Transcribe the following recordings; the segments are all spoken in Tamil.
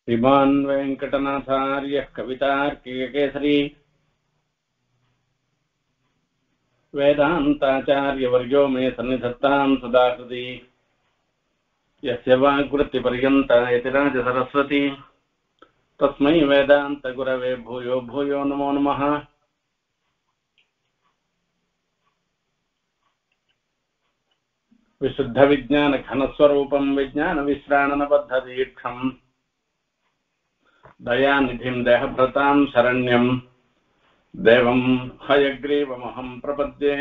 श्रीमान् वेङ्कटनाथार्यः कवितार्किककेसरी वेदान्ताचार्यवर्यो मे सन्निधत्तां सदा हृदि यस्य वाग्वृत्तिपर्यन्ता यतिराजसरस्वती तस्मै वेदान्तगुरवे भूयो भूयो नमो नमः। विशुद्धविज्ञानघनस्वरूपं विज्ञानविश्राणनबद्धदीक्षं दयानिधिं देहभृतां शरण्यं देवं हयग्रीवमहं प्रपद्ये।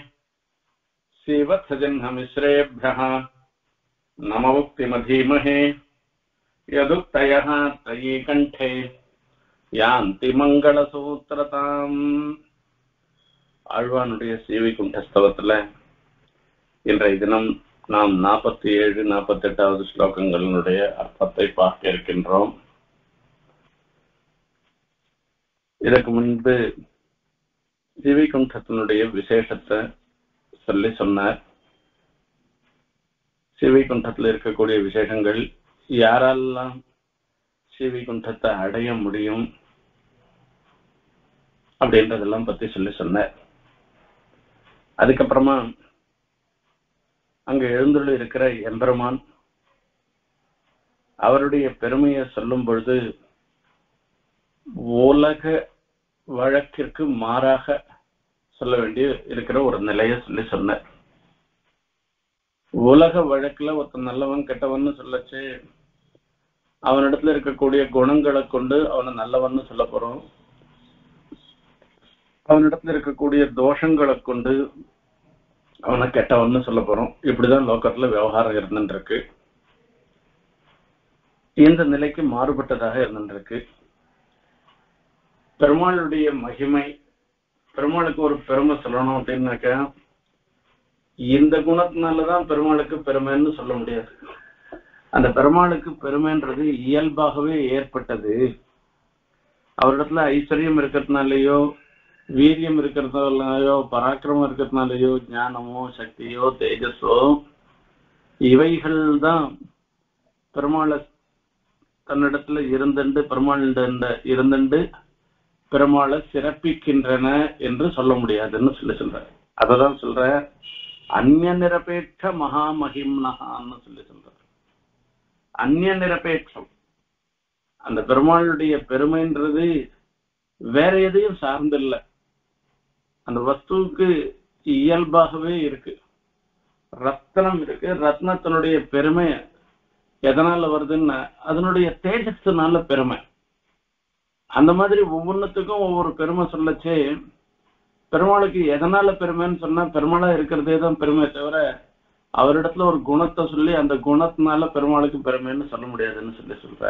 श्रीवत्सजह्नमिश्रेभ्यः नममुक्तिमधीमहे यदुक्तयः त्रयी कण्ठे यान्ति मङ्गलसूत्रताम्। ஆழ்வானுடைய ஸ்ரீவைகுண்டஸ்தவத்தில் இன்றைய தினம் நாம் 47, 48வது ஸ்லோகங்களுடைய அர்த்தத்தை பார்க்க இருக்கின்றோம். இதற்கு முன்பு ஸ்ரீவைகுண்டத்தினுடைய விசேஷத்தை சொல்லி சொன்னார். ஸ்ரீவைகுண்டத்தில் இருக்கக்கூடிய விசேஷங்கள், யாரெல்லாம் ஸ்ரீவைகுண்டத்தை அடைய முடியும் அப்படின்றதெல்லாம் பத்தி சொல்லி சொன்னார். அதுக்கப்புறமா அங்க எழுந்துள்ள இருக்கிற எம்பெருமான் அவருடைய பெருமையை சொல்லும் பொழுது உலக வழக்கிற்கு மாறாக சொல்ல வேண்டிய இருக்கிற ஒரு நிலையை சொல்லி சொன்னார். உலக வழக்குல ஒருத்தன் நல்லவன் கெட்டவன் சொல்லச்சு அவனிடத்துல இருக்கக்கூடிய குணங்களை கொண்டு அவனை நல்லவன்னு சொல்ல போறோம், அவனிடத்துல இருக்கக்கூடிய தோஷங்களை கொண்டு அவனை கெட்டவன்னு சொல்ல போறோம். இப்படிதான் லோகத்துல விவகாரம் இருந்துருக்கு. இந்த நிலைக்கு மாறுபட்டதாக இருந்துருக்கு. பெருமாளுடைய மகிமை, பெருமாளுக்கு ஒரு பெருமை சொல்லணும் அப்படின்னாக்க இந்த குணத்தினாலதான் பெருமாளுக்கு பெருமைன்னு சொல்ல முடியாது. அந்த பெருமாளுக்கு பெருமைன்றது இயல்பாகவே ஏற்பட்டது. அவரிடத்துல ஐஸ்வர்யம் இருக்கிறதுனாலயோ, வீரியம் இருக்கிறதுனாலயோ, பராக்கிரமம் இருக்கிறதுனாலயோ, ஞானமோ, சக்தியோ, தேஜஸோ, இவைகள் தான் பெருமாளை தன்னிடத்துல இருந்துண்டு இருந்துண்டு பெருமாளை சிறப்பிக்கின்றன என்று சொல்ல முடியாதுன்னு சொல்லி சொல்ற. அததான் சொல்ற அந்நிய நிரபேட்ச மகாமகிம்னஹான்னு சொல்லி சொல்ற. அந்நிய நிரபேட்சம், அந்த பெருமாளுடைய பெருமைன்றது வேற எதையும் சார்ந்தில்லை, அந்த வஸ்துவுக்கு இயல்பாகவே இருக்கு. ரத்னம் இருக்கு, ரத்னத்தினுடைய பெருமை எதனால வருதுன்னா அதனுடைய தேஜஸ்னால பெருமை. அந்த மாதிரி ஒவ்வொன்றுத்துக்கும் ஒவ்வொரு பெருமை சொல்லச்சே பெருமாளுக்கு எதனால பெருமைன்னு சொன்னா பெருமாளா இருக்கிறதே தான் பெருமை தவிர அவரிடத்துல ஒரு குணத்தை சொல்லி அந்த குணத்தினால பெருமாளுக்கு பெருமைன்னு சொல்ல முடியாதுன்னு சொல்லி சொல்ற.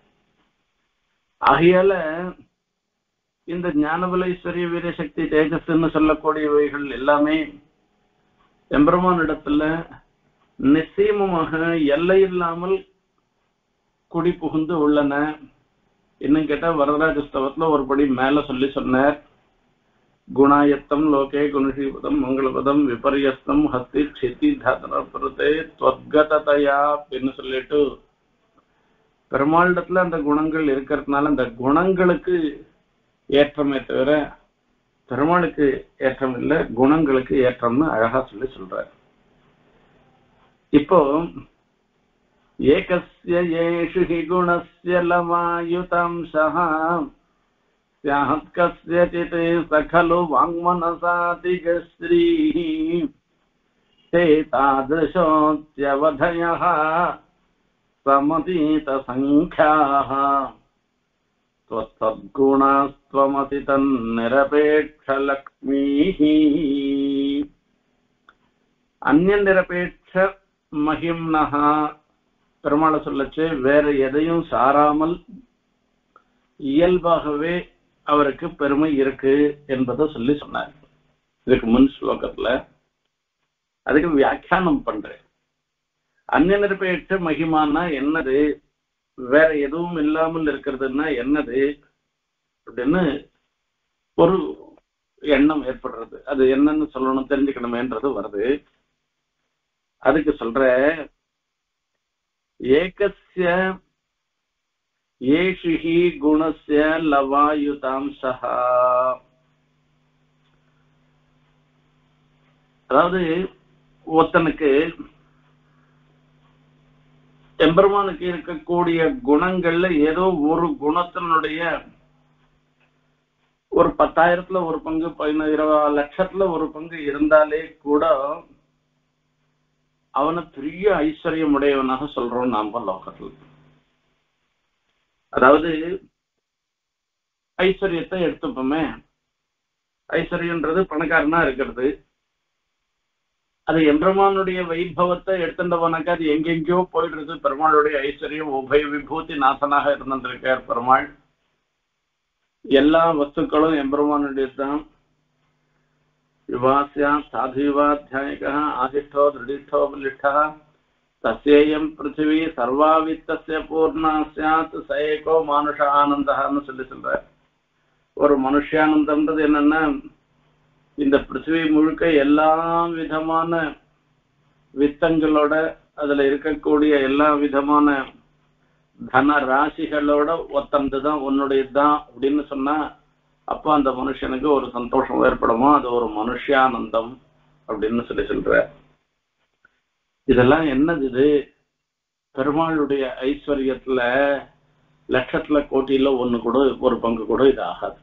ஆகையால இந்த ஞானபல ஐஸ்வர்ய வீரசக்தி தேஜஸ்ன்னு சொல்லக்கூடியவைகள் எல்லாமே எம்பெருமான் இடத்துல நிச்சயமாக எல்லை இல்லாமல் குடி புகுந்து உள்ளன. இன்னும் கேட்டா வரதராஜஸ்தவத்துல ஒருபடி மேல சொல்லி சொன்னார். குணாயத்தம் லோகே குணசீபதம் மங்களபதம் விபரியஸ்தம் ஹஸ்தி க்ஷிதி தாத்தரே துவத்கதயா அப்படின்னு சொல்லிட்டு பெருமாளிடத்துல அந்த குணங்கள் இருக்கிறதுனால அந்த குணங்களுக்கு ஏற்றமே தவிர பெருமாளுக்கு ஏற்றம் இல்லை, குணங்களுக்கு ஏற்றம்னு அழகா சொல்லி சொல்றார். இப்போ ஏகஸ்ய ஏஷு ஹி குணஸ்ய லவாயுதம்சஹ ஸ்யாத் கஸ்யசித் சகலு வாங்மனசாதிகஸ்ரீः தே தாத்ருஷோத்யவதயः சமதீத சங்க்யாः त्वत्सद्गुणास्त्वमसि तन्निरपेक्षलक्ष्मीः. அந்நிய நிரபேட்ச மகிம்னஹா பெருமாளை சொல்லச்சு வேற எதையும் சாராமல் இயல்பாகவே அவருக்கு பெருமை இருக்கு என்பதை சொல்லி சொன்னார். இதுக்கு முன் ஸ்லோகத்துல அதுக்கு வியாக்கியானம் பண்றேன். அந்நிய நிரபேட்ச மகிமானா என்னது, வேற எதுவும் இல்லாமல் இருக்கிறதுன்னா என்னது அப்படின்னு ஒரு எண்ணம் ஏற்படுறது. அது என்னன்னு சொல்லணும், தெரிஞ்சுக்கணுமேன்றது வருது. அதுக்கு சொல்ற ஏகஸ்ய ஏஷிஹி குணஸ்ய லவாயுதாம்சஹ. அதாவது ஒருத்தனுக்கு எம்பெருமானுக்கு இருக்கக்கூடிய குணங்கள்ல ஏதோ ஒரு குணத்தினுடைய ஒரு 10,000த்துல ஒரு பங்கு 20 லட்சத்துல ஒரு பங்கு இருந்தாலே கூட அவனை பெரிய ஐஸ்வர்யம் உடையவனாக சொல்றோம் நாம லோகத்துல. அதாவது ஐஸ்வர்யத்தை எடுத்துப்போமே, ஐஸ்வர்யன்றது பணக்காரனா இருக்கிறது. அது எம்பெருமானுடைய வைபவத்தை எடுத்துட்டவனாக்கா அது எங்கெங்கயோ போயிடுறது. பெருமாளுடைய ஐஸ்வர்யம் உபய விபூதி நாசனாக இருந்திருக்கார் பெருமாள். எல்லா வஸ்துக்களும் எம்பெருமானுடையதுதான். விவாசியா சாதுவாத்தியாயிகா ஆதிஷ்டோ திருடிஷ்டோ பலிஷ்டா தஸ்யேயம் பிருத்திவி சர்வாவித்தஸ்ய பூர்ணா ஸ்யாத் சயேகோ மானுஷ ஆனந்தஹான்னு சொல்றார். ஒரு மனுஷானந்தம்ன்றது என்னன்னா, இந்த பிருத்திவி முழுக்க எல்லா விதமான வித்தங்களோட அதுல இருக்கக்கூடிய எல்லா விதமான தன ராசிகளோட ஒத்தந்துதான் உன்னுடையதுதான் அப்படின்னு சொன்னா அப்ப அந்த மனுஷனுக்கு ஒரு சந்தோஷம் ஏற்படுமோ, அது ஒரு மனுஷானந்தம் அப்படின்னு சொல்ற. இதெல்லாம் என்னது? இது பெருமாளுடைய ஐஸ்வர்யத்துல லட்சத்துல கோட்டியில ஒண்ணு கூட ஒரு பங்கு கூட இது ஆகாது.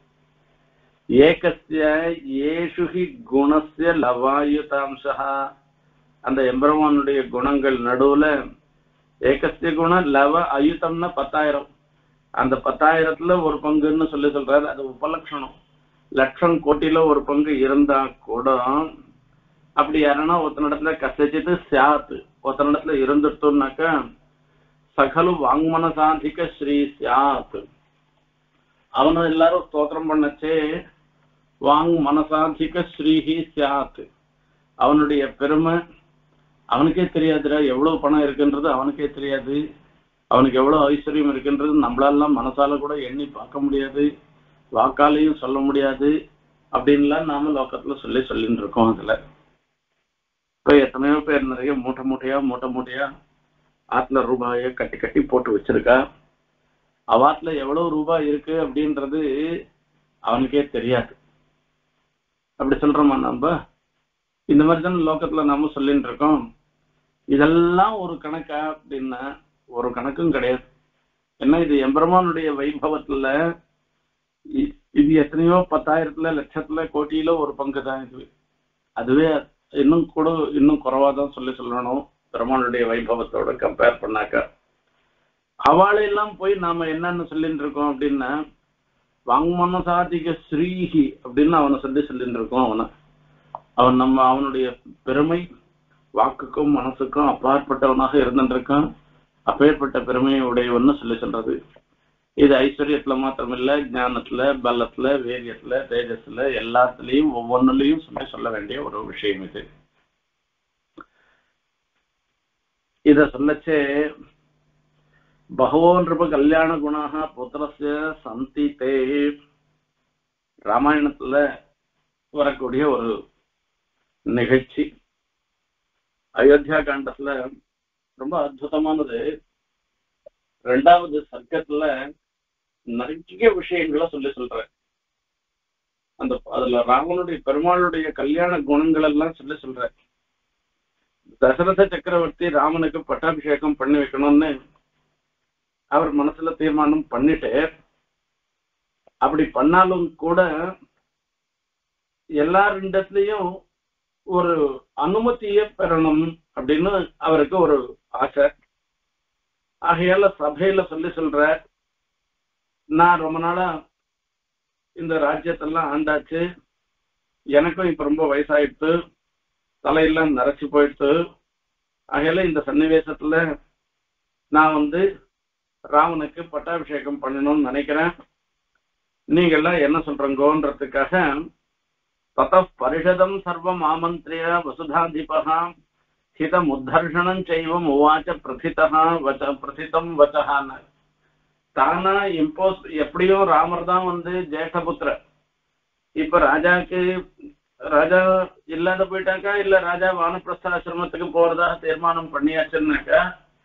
ஏகஸ்ய ஏஷுஹி குணஸ்ய லவாயுதாம்சா. அந்த எம்பெருமானுடைய குணங்கள் நடுவுல ஏகஸ்ய குணம் லவ அயுதம்னா 10,000. அந்த 10,000த்துல ஒரு பங்குன்னு சொல்றாரு. அது உபலட்சணம். லட்சம் கோட்டியில ஒரு பங்கு இருந்தா கூட அப்படி யாருன்னா ஒருத்தனிடத்துல கசச்சிட்டு சாத்து ஒருத்தனிடத்துல இருந்துட்டோம்னாக்கா சகலு வாங்மனசாதிக ஸ்ரீ சாத். அவனை எல்லாரும் ஸ்தோத்திரம் பண்ணச்சே வாங் மனசாதிக ஸ்ரீஹி சாத். அவனுடைய பெருமை அவனுக்கே தெரியாதுடா. எவ்வளவு பணம் இருக்குன்றது அவனுக்கே தெரியாது. அவனுக்கு எவ்வளவு ஐஸ்வர்யம் இருக்குன்றது நம்மளாலாம் மனசால கூட எண்ணி பார்க்க முடியாது, வாக்காலையும் சொல்ல முடியாது. அப்படின்லாம் நாம லோக்கத்துல சொல்லிட்டு இருக்கோம். அதுல இப்ப எத்தனையோ பேர் நிறைய மூட்டை மூட்டையா ஆத்துல ரூபாய கட்டி கட்டி போட்டு வச்சிருக்கா. அவாத்துல எவ்வளவு ரூபாய் இருக்கு அப்படின்றது அவனுக்கே தெரியாது. அப்படி சொல்றோமா நம்ம? இந்த மாதிரி தானே லோக்கத்துல நாம சொல்லிட்டு இருக்கோம். இதெல்லாம் ஒரு கணக்கா அப்படின்னா ஒரு கணக்கும் கிடையாது. ஏன்னா இது எம்பெருமானுடைய வைபவத்துல இது எத்தனையோ 10,000த்துல லட்சத்துல கோட்டியில ஒரு பங்கு தான் இது. அதுவே இன்னும் குறைவாதான் சொல்லணும் பெருமானுடைய வைபவத்தோட கம்பேர் பண்ணாக்கா. அவளையெல்லாம் போய் நாம என்னன்னு சொல்லிட்டு இருக்கோம் அப்படின்னா வாங்மனசாதிக ஸ்ரீஹி அப்படின்னு அவனை சொல்லிட்டு இருக்கோம். அவனுடைய பெருமை வாக்குக்கும் மனசுக்கும் அப்பாற்பட்டவனாக இருந்துருக்கான். அப்பேற்பட்ட பெருமையை உடையவன்னு சொல்றது. இது ஐஸ்வர்யத்துல மாத்திரமில்ல, ஞானத்துல, பலத்துல, வீரியத்துல, தேஜஸ்ல எல்லாத்துலயும் ஒவ்வொன்னுலயும் சொல்ல வேண்டிய ஒரு விஷயம் இது. இத சொல்லச்சே பகவோ நிருப கல்யாண குணாக புத்திரஸ்ய சந்தி தே. ராமாயணத்துல வரக்கூடிய ஒரு நிகழ்ச்சி. அயோத்தியா காண்டத்துல ரொம்ப அற்புதமானது. 2வது சர்க்கத்துல நிறைய விஷயங்களை சொல்ற. அதுல ராமனுடைய பெருமாளுடைய கல்யாண குணங்கள் எல்லாம் சொல்ற. தசரத சக்கரவர்த்தி ராமனுக்கு பட்டாபிஷேகம் பண்ணி வைக்கணும்னு அவர் மனசுல தீர்மானம் பண்ணிட்டு, அப்படி பண்ணாலும் கூட எல்லாரிடத்துலயும் ஒரு அனுமதியை பெறணும் அப்படின்னு அவருக்கு ஒரு ஆசை. ஆகையால சபையில சொல்ற, நான் ரொம்ப நாளா இந்த ராஜ்யத்தெல்லாம் ஆண்டாச்சு, எனக்கும் இப்ப ரொம்ப வயசாயிடுத்து, தலையெல்லாம் நரைச்சு போயிடுத்து. ஆகையால இந்த சன்னிவேசத்துல நான் ராமனுக்கு பட்டாபிஷேகம் பண்ணணும்னு நினைக்கிறேன். நீங்க எல்லாம் என்ன சொல்றீங்கன்றதுக்காக தத பரிஷதம் சர்வம் ஆமந்திரிய வசுதாதிபா ஹிதம் உத்தர்ஷணம் செய்வம் உவாச்ச பிரதிதம் வச்சஹான்னு. தானா இம்போஸ் எப்படியும் ராமர் தான் ஜேஷ்டபுத்திர. இப்ப ராஜா இல்லாத போயிட்டாக்கா, இல்ல ராஜா வானப்பிரஸ்த ஆசிரமத்துக்கு போறதா தீர்மானம் பண்ணியாச்சுன்னாக்கா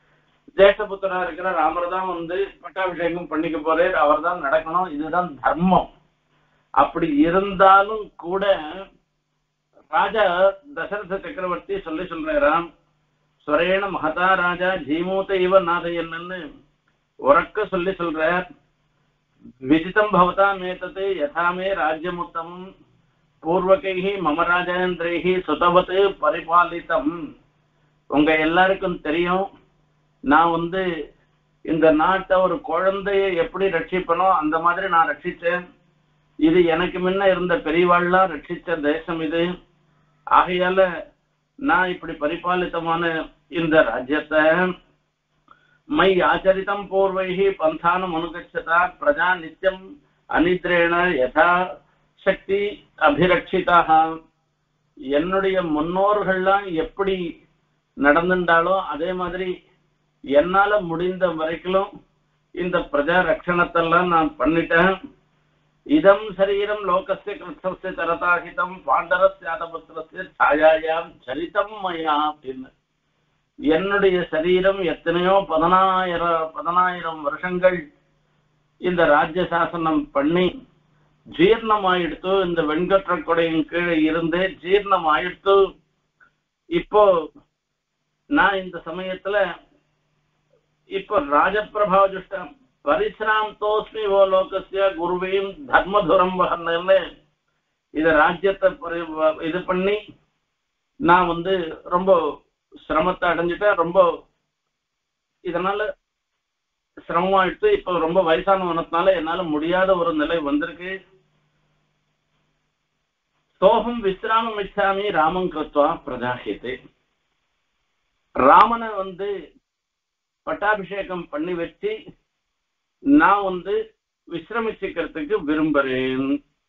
ஜேஷ்டபுத்திரா இருக்கிற ராமர் தான் பட்டாபிஷேகம் பண்ணிக்க போறார், அவர் தான் நடக்கணும், இதுதான் தர்மம். அப்படி இருந்தாலும் கூட ராஜா தசரத சக்கரவர்த்தி சொல்றாராம், ஸ்வரேண மகதா ராஜா ஜீமூத்த இவ நாதையன்னு உறக்க சொல்றார். விஜிதம் பவதா மேத்தது யதாமே ராஜ்யமுத்தமம் பூர்வகைஹி மம ராஜேந்திரைஹி சுதவத்து பரிபாலிதம். உங்க எல்லாருக்கும் தெரியும், நான் இந்த நாட்டை ஒரு குழந்தைய எப்படி ரட்சிப்பனோ அந்த மாதிரி நான் ரட்சிச்சேன். இது எனக்கு முன்ன இருந்த பெரியவாள்லாம் ரட்சிச்ச தேசம் இது. ஆகையால நான் இப்படி பரிபாலித்தமான இந்த ராஜ்யத்தை மை ஆச்சரித்தம் பூர்வைஹி பந்தானம் அனுகச்சதா பிரஜா நித்தியம் அனித்ரேண யதா சக்தி அபிரட்சிதாக. என்னுடைய முன்னோர்கள்லாம் எப்படி நடந்துட்டாலோ அதே மாதிரி என்னால முடிந்த வரைக்கும் இந்த பிரஜா ரட்சணத்தெல்லாம் நான் பண்ணிட்டேன். இதம் சரீரம் லோகஸ்ய கிருஷ்ணஸ்ய தரதாஹிதம் பாண்டரஸ்யாதபுத்திரஸ்ய சாயாயாம் சரிதம் மயா அப்படின்னு. என்னுடைய சரீரம் எத்தனையோ 10,000 வருஷங்கள் இந்த ராஜ்ய சாசனம் பண்ணி ஜீர்ணமாயிடுத்து. இந்த வெண்கற்ற கொடையின் கீழே இருந்து ஜீர்ணமாயிடுத்து. இப்போ நான் இந்த சமயத்துல இப்போ ராஜபிரபாவஜுஷ்டம் பரிசிராந்தோஸ்மி ஓ லோகஸ்ய குருவையும் தர்மதுரம் வகன்னு இத ராஜ்யத்தை இது பண்ணி நான் ரொம்ப சிரமத்தை அடைஞ்சிட்டேன். ரொம்ப இதனால சிரமமாயிட்டு இப்ப ரொம்ப வயசானவனத்தினால என்னால முடியாத ஒரு நிலை வந்திருக்கு. சோகம் விசிராமம் இச்சாமி ராமம் கிருத்வா பிரஜாஹிதே. ராமனை பட்டாபிஷேகம் பண்ணி வச்சு நான் விசிரமிச்சுக்கிறதுக்கு விரும்புறேன்.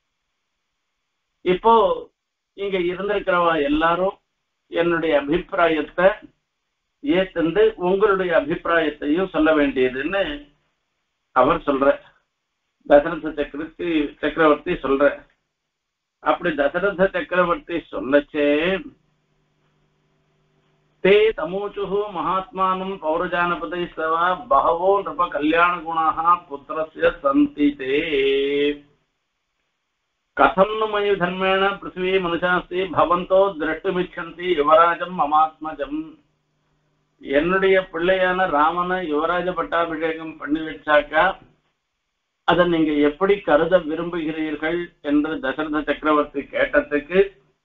இப்போ இங்க இருந்திருக்கிறவா எல்லாரும் என்னுடைய அபிப்பிராயத்தை ஏற்று உங்களுடைய அபிப்பிராயத்தையும் சொல்ல வேண்டியதுன்னு அவர் சொல்ற. தசரத சக்கரவர்த்தி சொல்ற. அப்படி தசரத சக்கரவர்த்தி சொல்லச்சே ते तमूचुः महात्मानं पौरजानपदै सव बहवो नृप कल्याणगुणाः पुत्रस्य सन्ति ते कथं नु मयि धर्मेण पृथ्वी मनुष्यास्ति भवन्तो द्रष्टुमिच्छन्ति युवराजं ममात्मजम्. என்னுடைய பிள்ளையான ராமனை யுவராஜ பட்டாபிஷேகம் பண்ணி வச்சாக்கா அதை நீங்க எப்படி கருத விரும்புகிறீர்கள் என்று தசரத சக்கரவர்த்தி கேட்டதுக்கு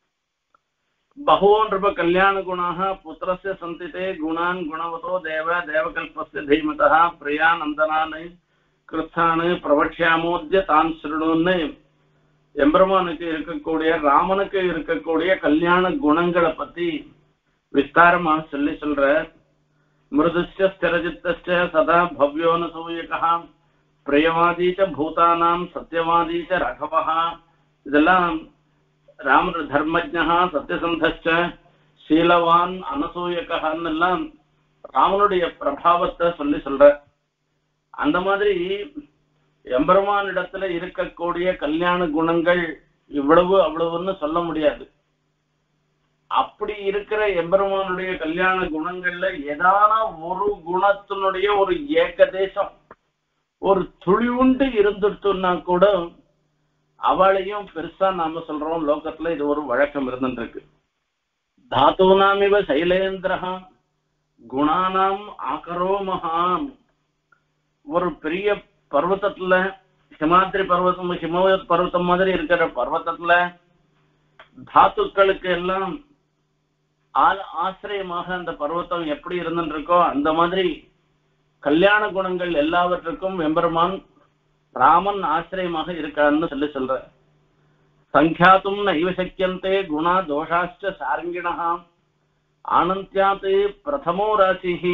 बहवो नृप कल्याण गुणाः पुत्रस्य सन्तिते गुणान् गुणवतो देव देवकल्पस्य धीमतः प्रिया नंदनान् कृत्सान् प्रवक्ष्यामोद्य तान् शृणुன்னு எம்பெருமானுக்கு இருக்கக்கூடிய ராமனுக்கு இருக்கக்கூடிய கல்யாண குணங்களை பத்தி விஸ்தாரமா சொல்ற. மிருதுஷ்ய ஸ்திரஜித்தஸ்ய சதா பவ்யோனசூயகः பிரியவாதீச்ச பூதானாம் சத்யவாதீச்ச ராഘவः. இதெல்லாம் ராமர் தர்மஜ்ஞா சத்யசந்தச்ச சீலவான் அனசூயகன்னு ராமனுடைய பிரபாவத்தை சொல்ற. அந்த மாதிரி எம்பெருமானிடத்துல இருக்கக்கூடிய கல்யாண குணங்கள் இவ்வளவு அவ்வளவுன்னு சொல்ல முடியாது. அப்படி இருக்கிற எம்பெருமானுடைய கல்யாண குணங்கள்ல ஏதான ஒரு குணத்தினுடைய ஒரு ஏகதேசம் ஒரு துளிவுண்டு இருந்துட்டுன்னா கூட அவளையும் பெருசா நாம சொல்றோம். லோகத்துல இது ஒரு வழக்கம் இருந்துருக்கு. தாத்தூனாமிவ சைலேந்திரஹா குணானாம் ஆகரோ மகான். ஒரு பெரிய பர்வத்தத்துல ஹிமாத்ரி பர்வதம் ஹிமவத் பர்வத்தம் மாதிரி இருக்கிற பர்வத்தத்துல தாத்துக்களுக்கு எல்லாம் ஆசிரியமாக அந்த பர்வத்தம் எப்படி இருந்துருக்கோ அந்த மாதிரி கல்யாண குணங்கள் எல்லாவற்றுக்கும் எம்பெருமான் ராமன் ஆசிரியமாக இருக்கான்னு சொல்ற. சங்கியாத்தும் நைவ சக்கியந்தே குணா தோஷாச்ச சாரங்கிணா ஆனந்தியாத் பிரதமோ ராசிஹி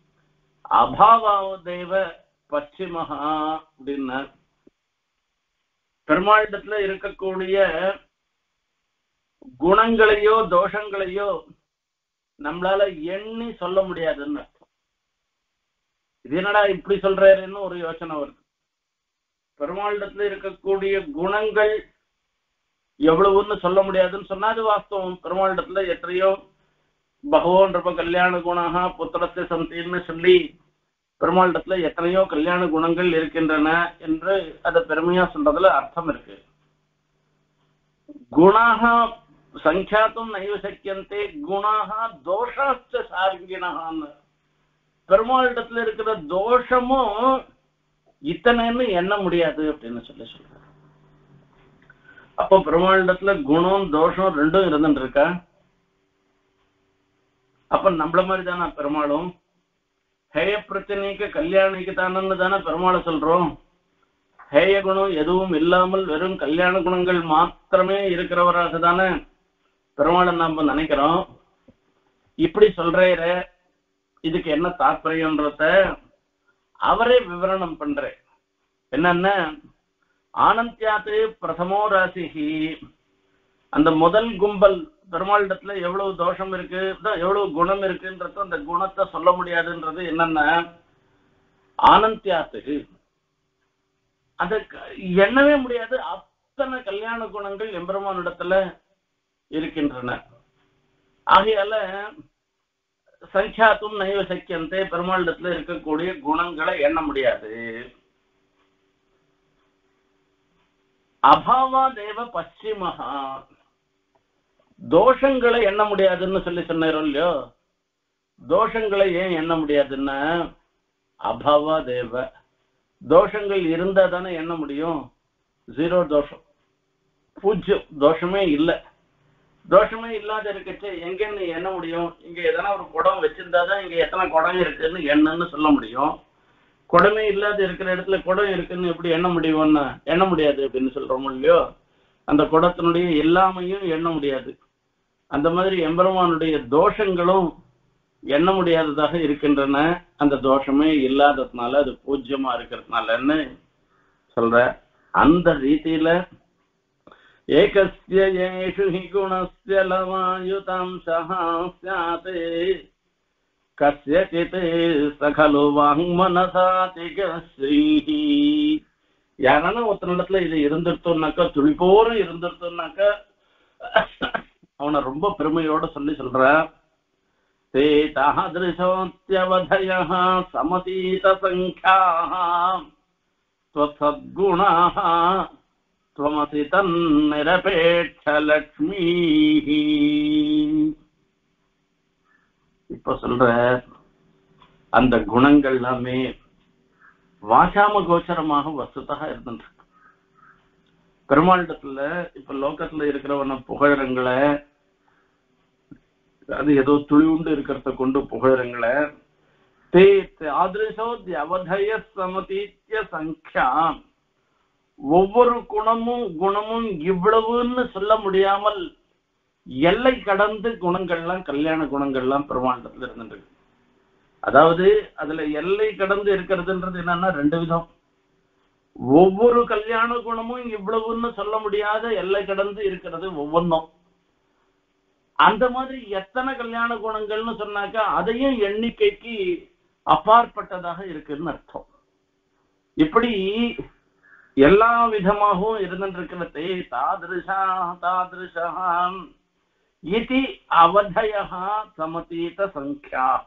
அபாவாதேவ பশ্চিமஹா அப்படின்னா பெருமாளிடத்துல இருக்கக்கூடிய குணங்களையோ தோஷங்களையோ நம்மளால எண்ணி சொல்ல முடியாதுன்னு அர்த்தம். இது என்னடா இப்படி சொல்றாருன்னு ஒரு யோசனை வருது. பெருமாளிடத்துல இருக்கக்கூடிய குணங்கள் எவ்வளவுன்னு சொல்ல முடியாதுன்னு சொன்னா அது வாஸ்தவம். பெருமாளிடத்துல எத்தனையோ பகவான் ரொம்ப கல்யாண குணாக புத்திரத்தை சந்தின்னு சொல்லி பெருமாளிடத்துல எத்தனையோ கல்யாண குணங்கள் இருக்கின்றன என்று அதை பெருமையா சொல்றதுல அர்த்தம் இருக்கு. குணாக சங்கியாத்தும் நைவ சக்கியந்தே குணாக தோஷாச்ச சார்கிணான்னு. பெருமாளிடத்துல இருக்கிற தோஷமும் இத்தனைன்னு எண்ண முடியாது அப்படின்னு சொல்ற. அப்போ பெருமாளிடத்துல குணம் தோஷம் ரெண்டும் இருந்துட்டு இருக்கா. அப்ப நம்மள மாதிரி தானே பெருமாளும் ஹேய பிரச்சனைக்கு கல்யாணிக்கு தானன்னு தானே பெருமாளை சொல்றோம். ஹேய குணம் எதுவும் இல்லாமல் வெறும் கல்யாண குணங்கள் மாத்திரமே இருக்கிறவராக தானே பெருமாளை நாம நினைக்கிறோம். இப்படி சொல்ற இதுக்கு என்ன தாற்பயம்ன்றத அவரே விவரணம் பண்ற. என்னன்னா ஆனந்தியாத்து பிரதமோ ராசிஹி, அந்த முதல் கும்பல் பெருமாளிடத்துல எவ்வளவு தோஷம் இருக்கு எவ்வளவு குணம் இருக்குன்றது அந்த குணத்தை சொல்ல முடியாதுன்றது என்னன்னா ஆனந்தியாத்து அந்த எண்ணவே முடியாது. அத்தனை கல்யாண குணங்கள் எம்பெருமானிடத்துல இருக்கின்றன. ஆகையால சங்கியாத்தும் நைவ சக்கியந்தே பெருமாளிடத்துல இருக்கக்கூடிய குணங்களை எண்ண முடியாது. அபாவா தேவ பশ্চিமஹா, தோஷங்களை எண்ண முடியாதுன்னு சொன்னாரோ இல்லையோ. தோஷங்களை ஏன் எண்ண முடியாதுன்னா அபாவா தேவ, தோஷங்கள் இருந்தா தானே எண்ண முடியும். ஜீரோ தோஷம், பூஜ்யம், தோஷமே இல்லை. தோஷமே இல்லாத இருக்கச்சு எங்கன்னு எண்ண முடியும். இங்க எதனா ஒரு குடம் வச்சிருந்தாதான் இங்க எத்தனை குடம் இருக்குன்னு என்னன்னு சொல்ல முடியும். குடமே இல்லாத இருக்கிற இடத்துல குடம் இருக்குன்னு எப்படி எண்ண முடியும்னா எண்ண முடியாது அப்படின்னு சொல்றோம் இல்லையோ. அந்த குடத்தினுடைய எல்லாமையும் எண்ண முடியாது. அந்த மாதிரி எம்பெருமானுடைய தோஷங்களும் எண்ண முடியாததாக இருக்கின்றன. அந்த தோஷமே இல்லாததுனால அது பூஜ்யமா இருக்கிறதுனாலன்னு சொல்ற. அந்த ரீதியில ஏகஸ்ய ஏஷு ஹி குணஸ்ய லவாயுதாம்சஹ ஸ்யாத் கஸ்யசித் சகலு வாங்மனசாதிகஸ்ரீஹி. யாரான ஒருத்தனிடத்துல இது இருந்துட்டோம்னாக்கா, துளிப்போரும் இருந்துட்டோம்னாக்கா அவனை ரொம்ப பெருமையோட சொல்ற. தே தாத்ருஷோத்யவதயஹ சமதீத சங்க்யாஹ த்வசத்குணாஹ த்வமசி தன்னிரபேட்ச லக்ஷ்மீஹி. இப்ப சொல்ற அந்த குணங்கள் எல்லாமே வாசாம கோச்சரமாக வஸ்துதாக இருந்துட்டு இருக்கு. பெருமாளிடத்துல இப்ப லோகத்துல இருக்கிறவன புகழறங்களை, அது ஏதோ துளிவுண்டு இருக்கிறத கொண்டு புகழறங்களை தே ஆதிருஷோ அவதய சமதீத்திய சங்கியா, ஒவ்வொரு குணமும் இவ்வளவுன்னு சொல்ல முடியாமல் எல்லை கடந்து குணங்கள்லாம் கல்யாண குணங்கள்லாம் பெருமாண்டத்துல இருந்துட்டு. அதாவது அதுல எல்லை கடந்து இருக்கிறதுன்றது என்னன்னா ரெண்டு விதம். ஒவ்வொரு கல்யாண குணமும் இவ்வளவுன்னு சொல்ல முடியாத எல்லை கடந்து இருக்கிறது ஒவ்வொன்றும். அந்த மாதிரி எத்தனை கல்யாண குணங்கள்னு சொன்னாக்கா அதையும் எண்ணிக்கைக்கு அப்பாற்பட்டதாக இருக்குன்னு அர்த்தம். இப்படி எல்லா விதமாகவும் இருந்துருக்கிறதே தாதிருஷாம் இதி அவதயஹ சமதீத சங்கியாஹ.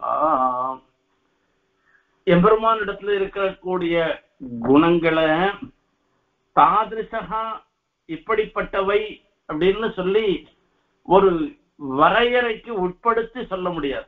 எம்பெருமானிடத்துல இருக்கக்கூடிய குணங்களை தாதிருஷா இப்படிப்பட்டவை அப்படின்னு சொல்லி ஒரு வரையறைக்கு உட்படுத்தி சொல்ல முடியாது.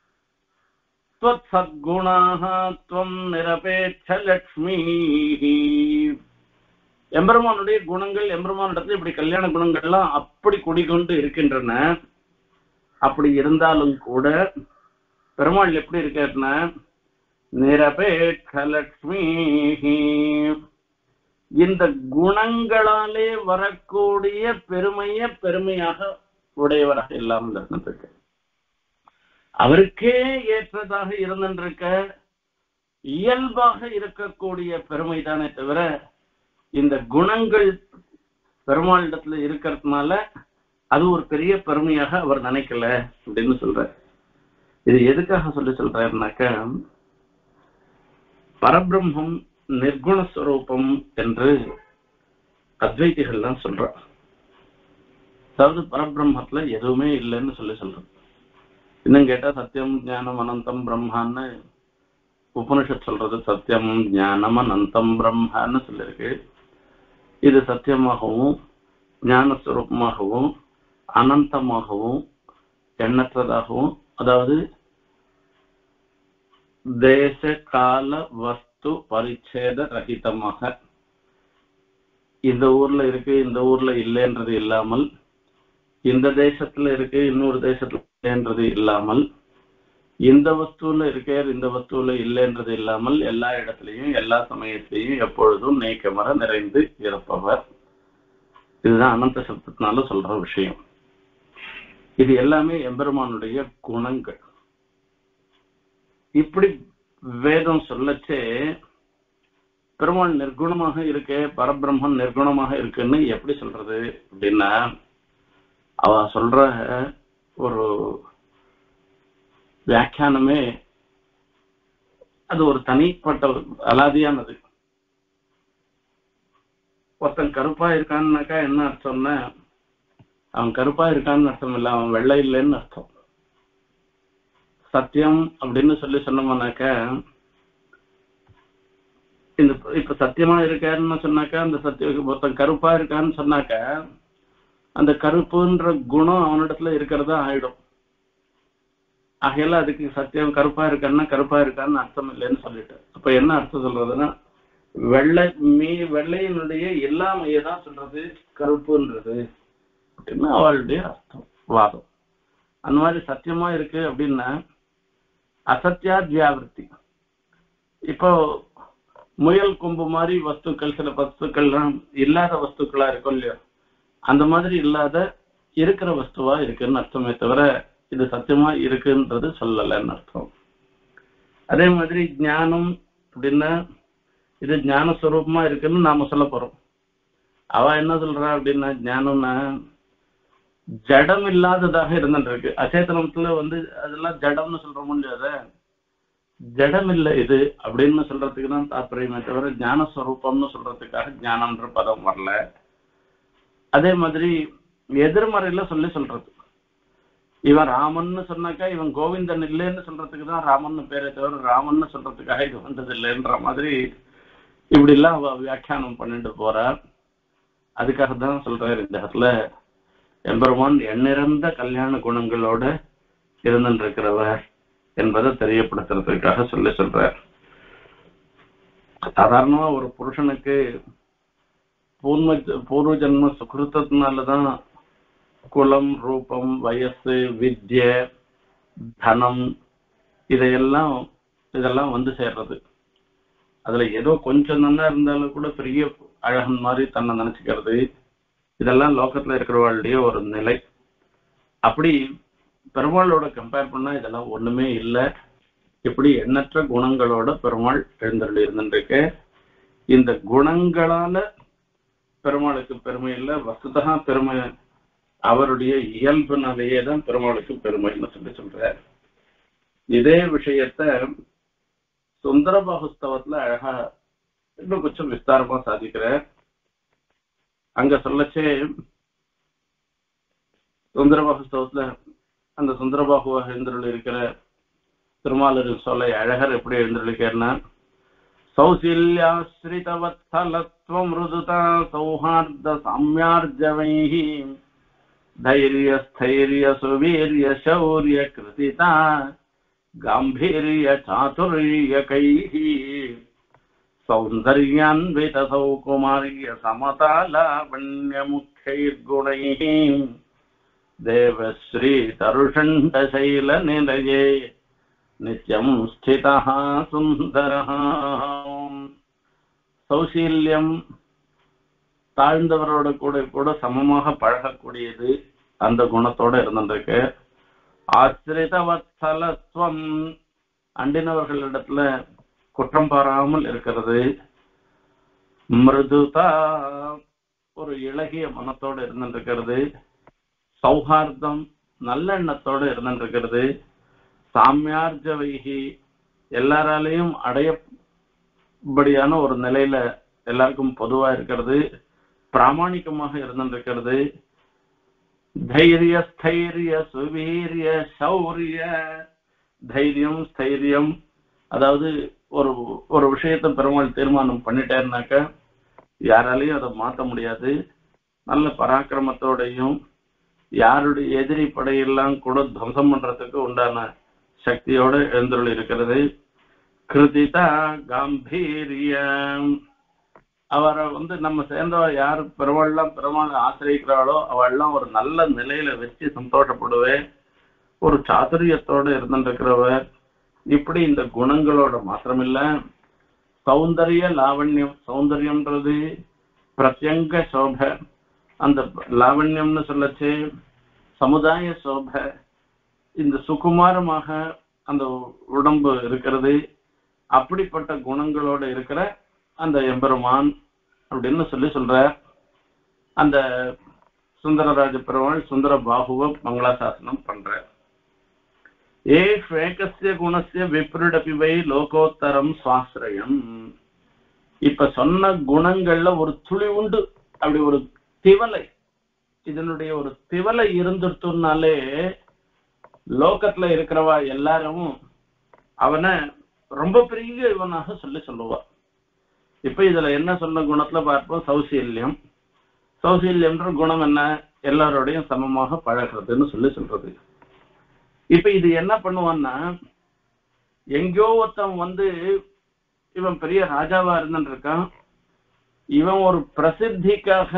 சத்குணாஹ த்வம் நிரபேட்ச லக்ஷ்மீஹி. எம்பெருமானுடைய குணங்கள் எம்பெருமானிடத்துல இப்படி கல்யாண குணங்கள்லாம் அப்படி குடிக்கொண்டு இருக்கின்றன. அப்படி இருந்தாலும் கூட பெருமாள் எப்படி இருக்காருன்னா நிரபேட்ச லக்ஷ்மீஹி. இந்த குணங்களாலே வரக்கூடிய பெருமையாக உடையவராக இல்லாமல் இருந்திருக்கு. அவருக்கே ஏற்றதாக இருந்திருக்க இயல்பாக இருக்கக்கூடிய பெருமை தானே தவிர இந்த குணங்கள் பெருமாளிடத்துல இருக்கிறதுனால அது ஒரு பெரிய பெருமையாக அவர் நினைக்கல அப்படின்னு சொல்ற. இது எதுக்காக சொல்றாருனாக்க பரபிரம்மம் நிர்குணஸ்வரூபம் என்று அத்வைதிகள்லாம் சொல்ற. அதாவது பரபிரம்மத்துல எதுவுமே இல்லைன்னு சொல்றோம். இன்னும் கேட்டா சத்தியம் ஞானம் அனந்தம் பிரம்மான்னு உபனிஷத் சொல்றது சத்தியம் ஞானம் அனந்தம் பிரம்மன்னு சொல்லியிருக்கு. இது சத்தியமாகவும் ஞானஸ்வரூபமாகவும் அனந்தமாகவும் எண்ணற்றதாகவும், அதாவது தேச கால வஸ்து பரிச்சேத ரஹிதமாக, இந்த ஊர்ல இருக்கு இந்த ஊர்ல இல்லைன்றது இல்லாமல், இந்த தேசத்துல இருக்கு இன்னொரு தேசத்துல இல்லைன்றது இல்லாமல், இந்த வஸ்துல இருக்கே இந்த வஸ்துல இல்லைன்றது இல்லாமல், எல்லா இடத்துலையும் எல்லா சமயத்திலையும் எப்பொழுதும் நீக்கமர நிறைந்து இருப்பவர். இதுதான் அனந்த சப்தத்தினால சொல்ற விஷயம். இது எல்லாமே எம்பெருமானுடைய குணங்கள். இப்படி வேதம் சொல்லச்சே பெருமாள் நிர்குணமாக இருக்கே, பரபிரம்மன் நிர்குணமாக இருக்குன்னு எப்படி சொல்றது அப்படின்னா, அவ சொல்ற ஒரு வியாக்கியானமே அது ஒரு தனிப்பட்ட அலாதியானது. ஒருத்தன் கருப்பா இருக்கான்னாக்கா என்ன அர்த்தம்னா, அவன் கருப்பா இருக்கான்னு அர்த்தம் இல்லை, அவன் வெள்ளை இல்லைன்னு அர்த்தம். சத்தியம் அப்படின்னு சொல்லி சொன்னோம்னாக்க, இந்த இப்ப சத்தியமா இருக்காருன்னு சொன்னாக்கா, அந்த சத்தியம் ஒருத்தன் கருப்பா இருக்கான்னு சொன்னாக்க, அந்த கருப்புன்ற குணம் அவனிடத்துல இருக்கிறதா ஆயிடும். ஆகையில அதுக்கு சத்தியம் கருப்பா இருக்கான்னா கருப்பா இருக்கான்னு அர்த்தம் இல்லைன்னு சொல்லிட்டு, அப்ப என்ன அர்த்தம் சொல்றதுன்னா, வெள்ளையினுடைய எல்லாமையே தான் சொல்றது கருப்புன்றது அப்படின்னு அவளுடைய அர்த்தம், வாதம். அந்த மாதிரி சத்தியமா இருக்கு அப்படின்னா அசத்தியா ஜியாவிருத்தி. இப்போ முயல் கொம்பு மாதிரி வஸ்துக்கள், சில வஸ்துக்கள்லாம் இல்லாத வஸ்துக்களா இருக்கும் இல்லையோ, அந்த மாதிரி இல்லாத இருக்கிற வஸ்துவா இருக்குன்னு அர்த்தமே தவிர இது சத்தியமா இருக்குன்றது சொல்லலைன்னு அர்த்தம். அதே மாதிரி ஞானம் அப்படின்னா இது ஞானஸ்வரூபமா இருக்குன்னு நாம சொல்ல போறோம். அவ என்ன சொல்றா அப்படின்னா, ஞானம்னா ஜடம் இல்லாததாக இருந்துட்டு இருக்கு. அச்சேதனத்துல அதெல்லாம் ஜடம்னு சொல்ற முடியாத, ஜடம் இல்லை இது அப்படின்னு சொல்றதுக்கு தான் தாற்பயமே தவிர ஞானஸ்வரூபம்னு சொல்றதுக்காக ஞானம்ன்ற பதம் வரல. அதே மாதிரி எதிர்மறையில சொல்றது, இவன் ராமன்னு சொன்னாக்கா இவன் கோவிந்தன் இல்லைன்னு சொல்றதுக்கு தான் ராமன்னு பேரை தவிர ராமன்னு சொல்றதுக்காக இது வந்தது இல்லைன்ற மாதிரி இப்படி எல்லாம் வியாக்கியானம் பண்ணிட்டு போறார். அதுக்காக தான் சொல்றாரு இந்த இடத்துல எம்பெருமான் எண்ணிறந்த கல்யாண குணங்களோட இருந்திருக்கிறவர் என்பதை தெரியப்படுத்துறதுக்காக சொல்றார். சாதாரணமா ஒரு புருஷனுக்கு பூர்வ ஜன்ம சுகிருத்தத்தினாலதான் குலம், ரூபம், வயசு, வித்ய, தனம் இதெல்லாம் வந்து சேர்றது. அதுல ஏதோ கொஞ்சம் நல்லா இருந்தாலும் கூட பெரிய அழகன் மாதிரி தன்னை நினைச்சுக்கிறது, இதெல்லாம் லோகத்துல இருக்கிறவர்களுடைய ஒரு நிலை. அப்படி பெருமாளோட கம்பேர் பண்ணா இதெல்லாம் ஒண்ணுமே இல்லை. இப்படி எண்ணற்ற குணங்களோட பெருமாள் எழுந்தருளி இருந்துருக்கு. இந்த குணங்களால பெருமாளுக்கு பெருமை இல்லை, வஸ்துதா பெருமை அவருடைய இயல்புனாலேயே தான் பெருமாளுக்கு பெருமைன்னு சொல்ற. இதே விஷயத்த சுந்தரபாகுஸ்தவத்துல அழகா இன்னும் கொஞ்சம் விஸ்தாரமா சாதிக்கிற. அங்க சொல்லச்சே சுந்தரபாகுஸ்தவத்துல அந்த சுந்தரபாகுவாக எழுந்தருள் இருக்கிற திருமாலரின் சொல்லை அழகர் எப்படி எழுந்தருளிக்கிறனா, சௌசீல்யாஸ்ரிதவத்சலத்வ மிருதுதா சௌஹார்த சாம்யார்ஜவைஹி தைரிய ஸ்தைரிய சுவீரிய சௌரிய கிருதிதா காம்பீரிய சாதுர்யகைஹி சௌந்தர்யான்வித சௌகுமாரிய சமதாலாவண்ய முக்கைர்குணைஹி தேவஸ்ரீ தருஷண்ட சைல நிலையே நித்யம் ஸ்திதஹ சுந்தரஹ. சௌசீல்யம் தாழ்ந்தவரோட கூட சமமாக பழகக்கூடியது, அந்த குணத்தோட இருந்திருக்கு. ஆசிரிதவத்சலத்வம் அண்டினவர்களிடத்துல குற்றம் பாராமல் இருக்கிறது. மிருதுதா ஒரு இளகிய மனத்தோடு இருந்திருக்கிறது. சௌஹார்தம் நல்லெண்ணத்தோடு இருந்திருக்கிறது. சாமியார்ஜவைகி எல்லாராலையும் அடையபடியான ஒரு நிலையில எல்லாருக்கும் பொதுவா இருக்கிறது. பிராமணிகமாக இருந்திருக்கிறது. தைரிய ஸ்தைரிய சுவீரிய சௌரிய, தைரியம் ஸ்தைரியம், அதாவது ஒரு ஒரு விஷயத்தை பெருமாள் தீர்மானம் பண்ணிட்டேன்னாக்க யாராலையும் அதை மாற்ற முடியாது. நல்ல பராக்கிரமத்தோடையும் யாருடைய எதிரி படையெல்லாம் கூட துவம்சம் பண்றதுக்கு உண்டான சக்தியோட எழுந்துள்ள இருக்கிறது. கிருதிதா காம்பீரியம். அவரை நம்ம சேர்ந்தவ யாரு பெருமாள் ஆசிரியக்கிறாளோ அவள்லாம் ஒரு நல்ல நிலையில வச்சு சந்தோஷப்படுவேன். ஒரு சாதுரியத்தோட இருந்துருக்கிறவர். இப்படி இந்த குணங்களோட மாத்திரமில்ல, சௌந்தரிய லாவண்யம். சௌந்தரியம்ன்றது பிரத்யங்க சோபை. அந்த லாவண்யம்னு சொல்லச்சு சமுதாய சோபை. இந்த சுகுமாரமாக அந்த உடம்பு இருக்கிறது. அப்படிப்பட்ட குணங்களோட இருக்கிற அந்த எம்பெருமான் அப்படின்னு சொல்ற அந்த சுந்தரராஜ பெருமாள் சுந்தர பாகுவ மங்களாசாசனம் பண்ற. ஏகஸ்ய குணஸ்ய விப்ரிடபிவை லோகோத்தரம் சுவாசிரயம். இப்ப சொன்ன குணங்கள்ல ஒரு துளி உண்டு, அப்படி ஒரு திவலை, இதனுடைய ஒரு திவலை இருந்துட்டுனாலே லோகத்துல இருக்கிறவா எல்லாரும் அவனை ரொம்ப பெரிய இவனாக சொல்லுவா. இப்ப இதுல என்ன சொன்ன குணத்துல பார்ப்போம், சௌசீல்யம். சௌசீல்யம்ன்ற குணம் என்ன? எல்லாரோடையும் சமமாக பழகிறதுன்னு சொல்றது. இப்ப இது என்ன பண்ணுவான்னா, எங்கேயோ ஒருத்தன் இவன் பெரிய ராஜாவா இருந்துருக்கான். இவன் ஒரு பிரசித்திக்காக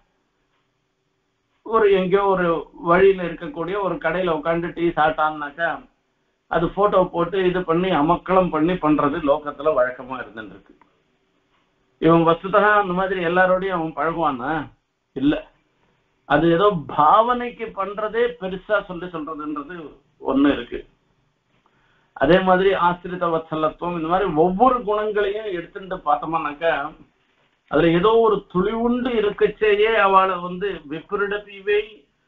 எங்கேயோ ஒரு வழியில இருக்கக்கூடிய ஒரு கடையில உட்காந்து டீ சாப்பிட்டான்னாக்கா அது போட்டோ போட்டு இது பண்ணி அமக்களம் பண்ணி பண்றது லோகத்துல வழக்கமா இருந்துருக்கு. இவன் வஸ்துதா அந்த மாதிரி எல்லாரோடையும் அவன் பழகுவானா? இல்ல. அது ஏதோ பாவனைக்கு பண்றதே பெருசா சொல்றதுன்றது ஒண்ணு இருக்கு. அதே மாதிரி ஆசிரித வத்சலத்துவம், இந்த மாதிரி ஒவ்வொரு குணங்களையும் எடுத்துட்டு பார்த்தோம்னாக்கா அதுல ஏதோ ஒரு துளி உண்டு இருக்கச்சேயே அவளை விப்ரிடபிவை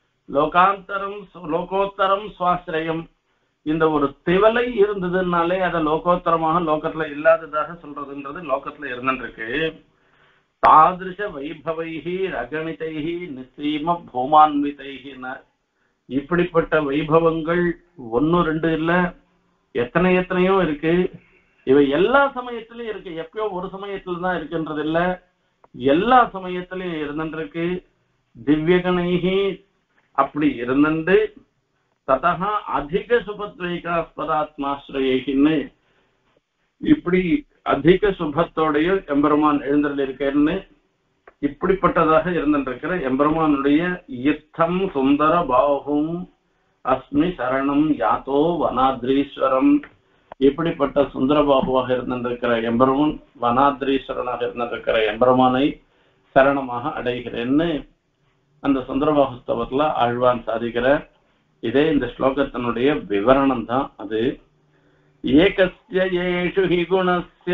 லோகோத்தரம் சுவாசிரயம். இந்த ஒரு திவலை இருந்ததுனாலே அதை லோகோத்தரமாக லோகத்துல இல்லாததாக சொல்றதுன்றது லோகத்துல இருந்துருக்கு. தாதிருஷ வைபவைஹி ரகணிதைஹி நிச்சயம பூமான்விதைஹின. இப்படிப்பட்ட வைபவங்கள் ஒன்னு ரெண்டு இல்ல, எத்தனையோ இருக்கு. இவை எல்லா சமயத்திலயும் இருக்கு. எப்பயோ ஒரு சமயத்துல தான் இருக்குன்றது இல்ல, எல்லா சமயத்திலயும் இருந்துருக்கு. திவ்யகணைஹி அப்படி இருந்துட்டு ததா அதிக சுபத்வைகாஸ்பதாத்மாஸ்ரயின்னு இப்படி அதிக சுபத்தோடைய எம்பெருமான் எழுந்திருக்கேன்னு இப்படிப்பட்டதாக இருந்திருக்கிற எம்பெருமானுடைய யுத்தம் சுந்தர பாகும் அஸ்மி சரணம் யாத்தோ வனாத்ரீஸ்வரம். இப்படிப்பட்ட சுந்தரபாகுவாக இருந்திருக்கிற எம்பெருமான், வனாத்ரீஸ்வரனாக இருந்திருக்கிற எம்பெருமானை சரணமாக அடைகிறேன்னு அந்த சுந்தரபாகுஸ்தவத்துல ஆழ்வான் சாதிக்கிற. இதே இந்த ஸ்லோகத்தினுடைய விவரணம் தான் அது. ஏகஸ்ய ஏஷு ஹி குணஸ்ய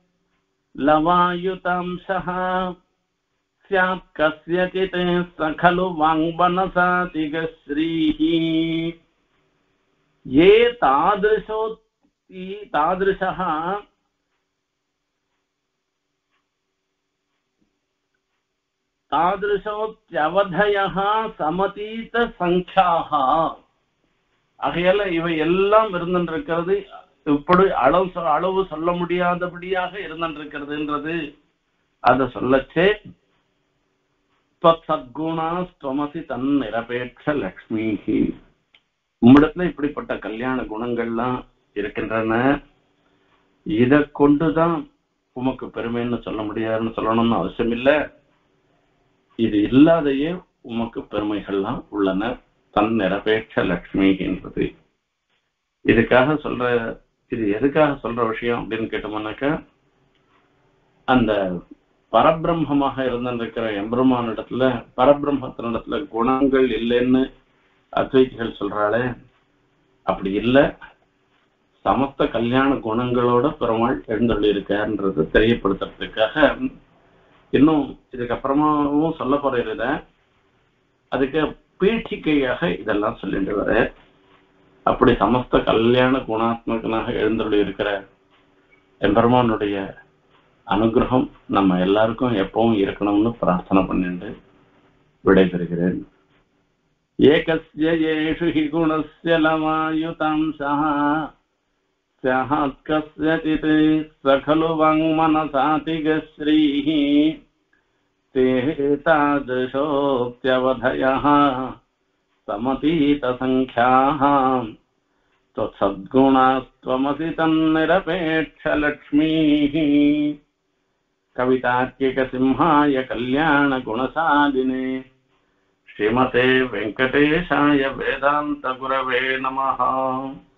லவாயுதாம்சஹ ஸ்யாத் கஸ்யசித் சகலு வாங்மனசாதிகஸ்ரீஹி. ஏ தாதிருஷः தாதிருஷோத்யவதயः சமதீத சங்க்யாः. ஆகையால இவை எல்லாம் இருந்திருக்கிறது. இப்படி அளவு சொல்ல முடியாதபடியாக இருந்திருக்கிறதுன்றது அத சொல்லச்சே சத்குணா ஸ்வமசி தன் நிரபேட்ச லக்ஷ்மிஹி. உம்மிடத்துல இப்படிப்பட்ட கல்யாண குணங்கள்லாம் இருக்கின்றன. இதை கொண்டுதான் உமக்கு பெருமைன்னு சொல்ல முடியாதுன்னு சொல்லணும்னு அவசியம் இல்லை. இது இல்லாதையே உமக்கு பெருமைகள்லாம் உள்ளன. தன் நிரபேட்ச லக்ஷ்மி என்பது இதுக்காக இது எதுக்காக சொல்ற விஷயம் அப்படின்னு கேட்டோம்னாக்கா, அந்த பரபிரம்மமாக இருந்திருக்கிற எம்பெருமானிடத்துல பரபிரம்மத்தினிடத்துல குணங்கள் இல்லைன்னு அத்வைதிகள் சொல்றாளே, அப்படி இல்லை. சமஸ்த கல்யாண குணங்களோட பெருமாள் எழுந்தள்ளி இருக்காருன்றது தெரியப்படுத்துறதுக்காக இன்னும் இதுக்கப்புறமாவும் சொல்ல போறத அதுக்கு பீட்சிக்கையாக இதெல்லாம் சொல்லிட்டு வர. அப்படி சமஸ்த கல்யாண குணாத்மகனாக எழுந்தள்ளி இருக்கிற எம்பெருமானுடைய அனுகிரகம் நம்ம எல்லாருக்கும் எப்பவும் இருக்கணும்னு பிரார்த்தனை பண்ணிட்டு விடைபெறுகிறேன். ஏகஸ்ய ஏஷு ஹி குணஸ்ய லவாயுதாம்சஹ स्यात् कस्यचित् स खलु वाङ्मनसातिगश्रीः ते तादृशोऽप्यवधयः समतीतसङ्ख्याः त्वत्सद्गुणास्त्वमसि तन्निरपेक्षलक्ष्मीः कवितार्किकसिंहाय कल्याणगुणसालिने श्रीमते वेङ्कटेशाय वेदान्तगुरवे नमः।